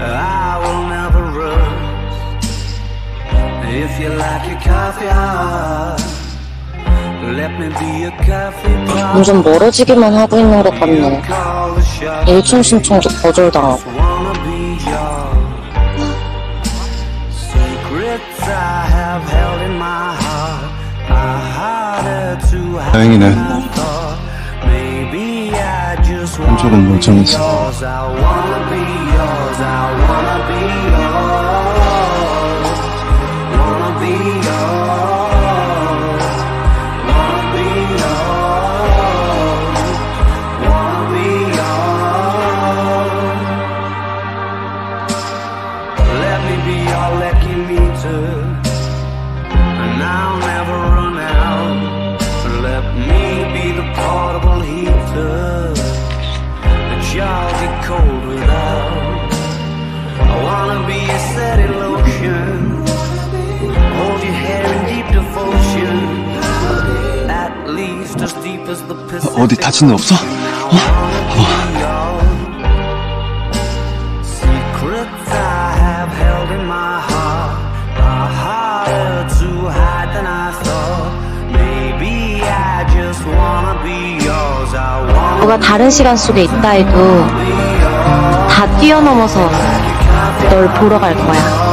I will never rust. If you like your coffee hot, let me be a coffee pot. 점점 멀어지기만 하고 있는 것 같네. 일층 신청도 거절당하고. 다행이네. 한쪽은 멀쩡해서. And I'll never run out. Let me be the portable heater that y'all get cold without. I wanna be a steady lotion, hold your hair in deep devotion, at least as deep as the Pacific. 어디 다친 데 없어? Secrets I have held in my heart are harder to hide than I thought. Maybe I just wanna be yours. I wanna 너가 다른 시간 속에 있다 해도 다 뛰어넘어서 널 보러 갈 거야.